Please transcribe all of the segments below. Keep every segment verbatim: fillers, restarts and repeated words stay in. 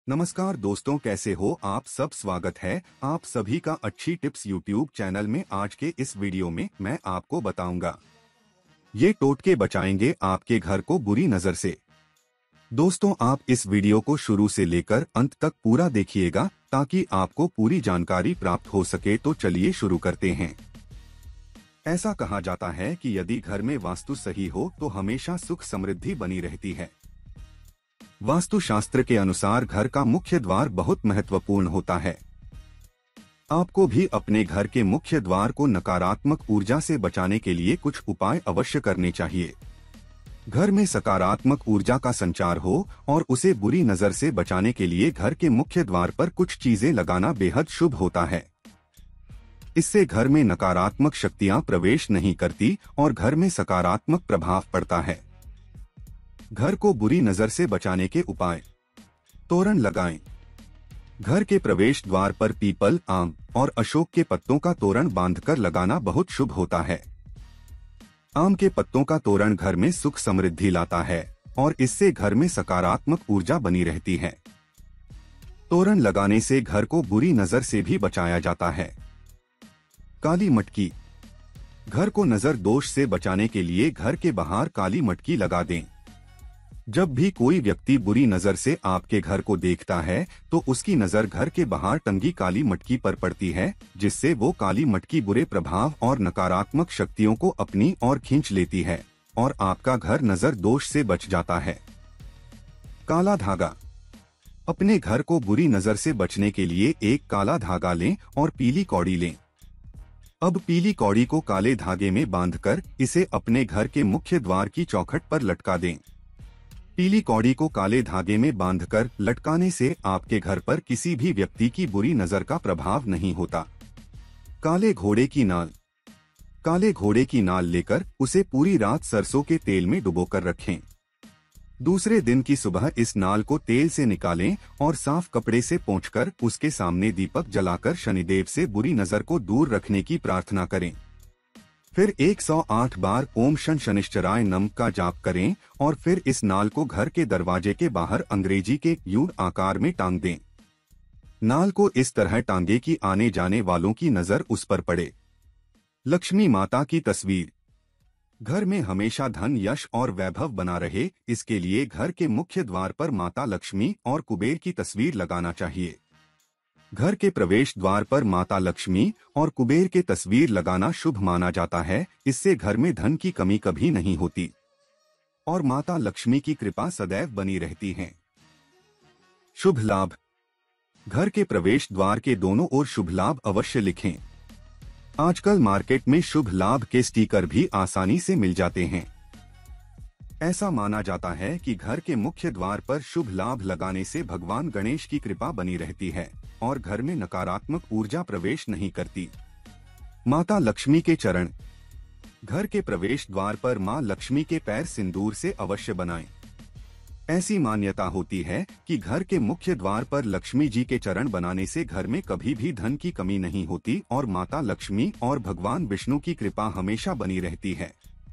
नमस्कार दोस्तों, कैसे हो आप सब। स्वागत है आप सभी का अच्छी टिप्स यूट्यूब चैनल में। आज के इस वीडियो में मैं आपको बताऊंगा ये टोटके बचाएंगे आपके घर को बुरी नजर से। दोस्तों, आप इस वीडियो को शुरू से लेकर अंत तक पूरा देखिएगा ताकि आपको पूरी जानकारी प्राप्त हो सके। तो चलिए शुरू करते हैं। ऐसा कहा जाता है कि यदि घर में वास्तु सही हो तो हमेशा सुख समृद्धि बनी रहती है। वास्तुशास्त्र के अनुसार घर का मुख्य द्वार बहुत महत्वपूर्ण होता है। आपको भी अपने घर के मुख्य द्वार को नकारात्मक ऊर्जा से बचाने के लिए कुछ उपाय अवश्य करने चाहिए। घर में सकारात्मक ऊर्जा का संचार हो और उसे बुरी नजर से बचाने के लिए घर के मुख्य द्वार पर कुछ चीजें लगाना बेहद शुभ होता है। इससे घर में नकारात्मक शक्तियां प्रवेश नहीं करती और घर में सकारात्मक प्रभाव पड़ता है। घर को बुरी नजर से बचाने के उपाय। तोरण लगाएं। घर के प्रवेश द्वार पर पीपल, आम और अशोक के पत्तों का तोरण बांधकर लगाना बहुत शुभ होता है। आम के पत्तों का तोरण घर में सुख समृद्धि लाता है और इससे घर में सकारात्मक ऊर्जा बनी रहती है। तोरण लगाने से घर को बुरी नजर से भी बचाया जाता है। काली मटकी। घर को नजर दोष से बचाने के लिए घर के बाहर काली मटकी लगा दें। जब भी कोई व्यक्ति बुरी नजर से आपके घर को देखता है तो उसकी नजर घर के बाहर टंगी काली मटकी पर पड़ती है, जिससे वो काली मटकी बुरे प्रभाव और नकारात्मक शक्तियों को अपनी ओर खींच लेती है और आपका घर नजर दोष से बच जाता है। काला धागा। अपने घर को बुरी नजर से बचने के लिए एक काला धागा लें और पीली कौड़ी लें। अब पीली कौड़ी को काले धागे में बांधकर इसे अपने घर के मुख्य द्वार की चौखट पर लटका दें। पीली कौड़ी को काले धागे में बांधकर लटकाने से आपके घर पर किसी भी व्यक्ति की बुरी नजर का प्रभाव नहीं होता। काले घोड़े की नाल। काले घोड़े की नाल लेकर उसे पूरी रात सरसों के तेल में डुबोकर रखें। दूसरे दिन की सुबह इस नाल को तेल से निकालें और साफ कपड़े से पोंछकर उसके सामने दीपक जलाकर शनिदेव से बुरी नजर को दूर रखने की प्रार्थना करें। फिर एक सौ आठ बार ओम शन शनिश्चराय नम का जाप करें और फिर इस नाल को घर के दरवाजे के बाहर अंग्रेजी के यू आकार में टांग दें। नाल को इस तरह टांगे कि आने जाने वालों की नजर उस पर पड़े। लक्ष्मी माता की तस्वीर। घर में हमेशा धन, यश और वैभव बना रहे, इसके लिए घर के मुख्य द्वार पर माता लक्ष्मी और कुबेर की तस्वीर लगाना चाहिए। घर के प्रवेश द्वार पर माता लक्ष्मी और कुबेर के तस्वीर लगाना शुभ माना जाता है। इससे घर में धन की कमी कभी नहीं होती और माता लक्ष्मी की कृपा सदैव बनी रहती है। शुभ लाभ। घर के प्रवेश द्वार के दोनों ओर शुभ लाभ अवश्य लिखें। आजकल मार्केट में शुभ लाभ के स्टिकर भी आसानी से मिल जाते हैं। ऐसा माना जाता है कि घर के मुख्य द्वार पर शुभ लाभ लगाने से भगवान गणेश की कृपा बनी रहती है और घर में नकारात्मक ऊर्जा प्रवेश नहीं करती। माता लक्ष्मी के चरण। घर के प्रवेश द्वार पर मां लक्ष्मी के पैर सिंदूर से अवश्य बनाएं। ऐसी मान्यता होती है कि घर के मुख्य द्वार पर लक्ष्मी जी के चरण बनाने से घर में कभी भी धन की कमी नहीं होती और माता लक्ष्मी और भगवान विष्णु की कृपा हमेशा बनी रहती है।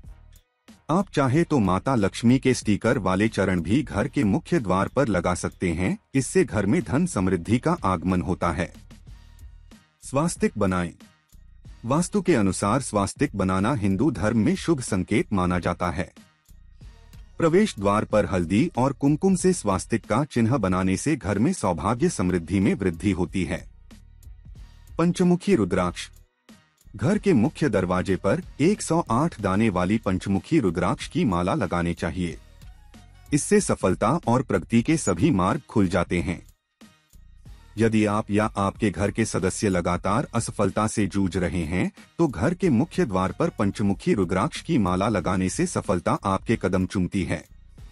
आप चाहे तो माता लक्ष्मी के स्टिकर वाले चरण भी घर के मुख्य द्वार पर लगा सकते हैं। इससे घर में धन समृद्धि का आगमन होता है। स्वास्तिक बनाएं। वास्तु के अनुसार स्वास्तिक बनाना हिंदू धर्म में शुभ संकेत माना जाता है। प्रवेश द्वार पर हल्दी और कुमकुम से स्वास्तिक का चिन्ह बनाने से घर में सौभाग्य समृद्धि में वृद्धि होती है। पंचमुखी रुद्राक्ष। घर के मुख्य दरवाजे पर एक सौ आठ दाने वाली पंचमुखी रुद्राक्ष की माला लगाने चाहिए। इससे सफलता और प्रगति के सभी मार्ग खुल जाते हैं। यदि आप या आपके घर के सदस्य लगातार असफलता से जूझ रहे हैं तो घर के मुख्य द्वार पर पंचमुखी रुद्राक्ष की माला लगाने से सफलता आपके कदम चूमती है।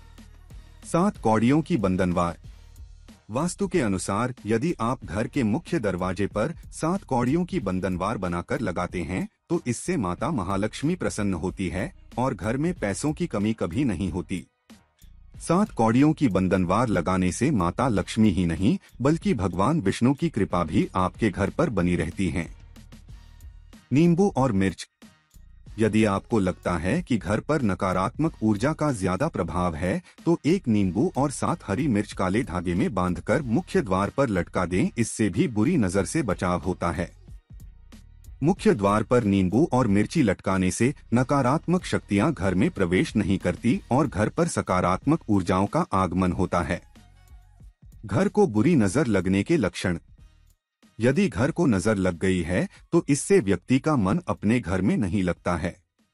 सात कौड़ियों की बंधनवार। वास्तु के अनुसार यदि आप घर के मुख्य दरवाजे पर सात कौड़ियों की बंधनवार बनाकर लगाते हैं तो इससे माता महालक्ष्मी प्रसन्न होती है और घर में पैसों की कमी कभी नहीं होती। सात कौड़ियों की बंधनवार लगाने से माता लक्ष्मी ही नहीं बल्कि भगवान विष्णु की कृपा भी आपके घर पर बनी रहती है। नींबू और मिर्च। यदि आपको लगता है कि घर पर नकारात्मक ऊर्जा का ज्यादा प्रभाव है, तो एक नींबू और सात हरी मिर्च काले धागे में बांधकर मुख्य द्वार पर लटका दें। इससे भी बुरी नजर से बचाव होता है। मुख्य द्वार पर नींबू और मिर्ची लटकाने से नकारात्मक शक्तियां घर में प्रवेश नहीं करती और घर पर सकारात्मक ऊर्जाओं का आगमन होता है। घर को बुरी नजर लगने के लक्षण। यदि घर को नजर लग गई है तो इससे व्यक्ति का मन अपने घर में नहीं लगता है।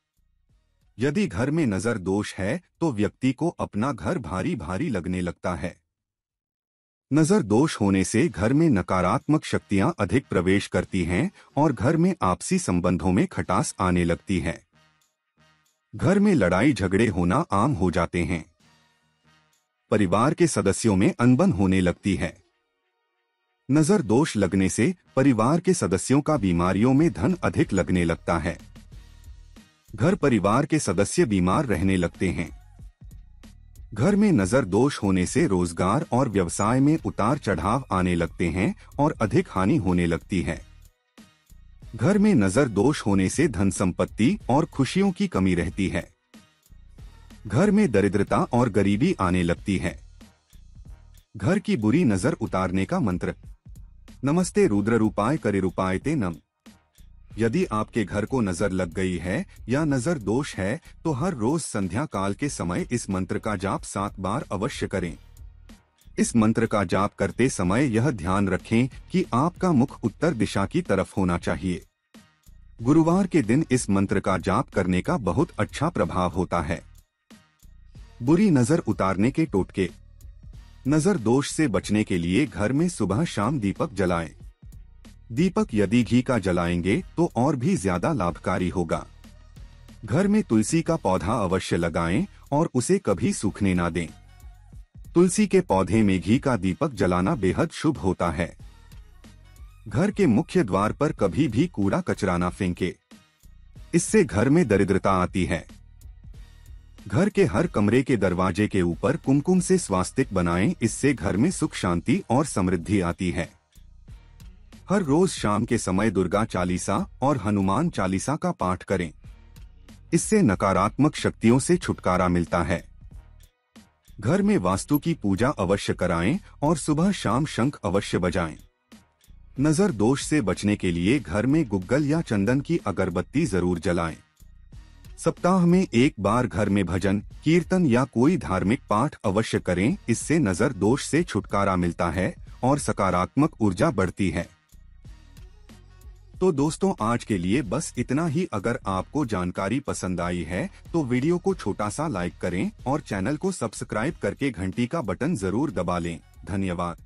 यदि घर में नजर दोष है तो व्यक्ति को अपना घर भारी भारी लगने लगता है। नजर दोष होने से घर में नकारात्मक शक्तियां अधिक प्रवेश करती हैं और घर में आपसी संबंधों में खटास आने लगती है। घर में लड़ाई झगड़े होना आम हो जाते हैं। परिवार के सदस्यों में अनबन होने लगती है। नजर दोष लगने से परिवार के सदस्यों का बीमारियों में धन अधिक लगने लगता है। घर परिवार के सदस्य बीमार रहने लगते हैं। घर में नजर दोष होने से रोजगार और व्यवसाय में उतार चढ़ाव आने लगते हैं और अधिक हानि होने लगती है। घर में नजर दोष होने से धन संपत्ति और खुशियों की कमी रहती है। घर में दरिद्रता और गरीबी आने लगती है। घर की बुरी नजर उतारने का मंत्र। नमस्ते रुद्र रूपाय करे रूपाय ते नम। यदि आपके घर को नजर लग गई है या नजर दोष है तो हर रोज संध्या काल के समय इस मंत्र का जाप सात बार अवश्य करें। इस मंत्र का जाप करते समय यह ध्यान रखें कि आपका मुख उत्तर दिशा की तरफ होना चाहिए। गुरुवार के दिन इस मंत्र का जाप करने का बहुत अच्छा प्रभाव होता है। बुरी नजर उतारने के टोटके। नजर दोष से बचने के लिए घर में सुबह शाम दीपक जलाएं। दीपक यदि घी का जलाएंगे तो और भी ज्यादा लाभकारी होगा। घर में तुलसी का पौधा अवश्य लगाएं और उसे कभी सूखने ना दें। तुलसी के पौधे में घी का दीपक जलाना बेहद शुभ होता है। घर के मुख्य द्वार पर कभी भी कूड़ा कचरा ना फेंके, इससे घर में दरिद्रता आती है। घर के हर कमरे के दरवाजे के ऊपर कुमकुम से स्वास्तिक बनाएं, इससे घर में सुख शांति और समृद्धि आती है। हर रोज शाम के समय दुर्गा चालीसा और हनुमान चालीसा का पाठ करें, इससे नकारात्मक शक्तियों से छुटकारा मिलता है। घर में वास्तु की पूजा अवश्य कराएं और सुबह शाम शंख अवश्य बजाएं। नजर दोष से बचने के लिए घर में गुग्गल या चंदन की अगरबत्ती जरूर जलाएं। सप्ताह में एक बार घर में भजन कीर्तन या कोई धार्मिक पाठ अवश्य करें, इससे नजर दोष से छुटकारा मिलता है और सकारात्मक ऊर्जा बढ़ती है। तो दोस्तों, आज के लिए बस इतना ही। अगर आपको जानकारी पसंद आई है तो वीडियो को छोटा सा लाइक करें और चैनल को सब्सक्राइब करके घंटी का बटन जरूर दबा लें। धन्यवाद।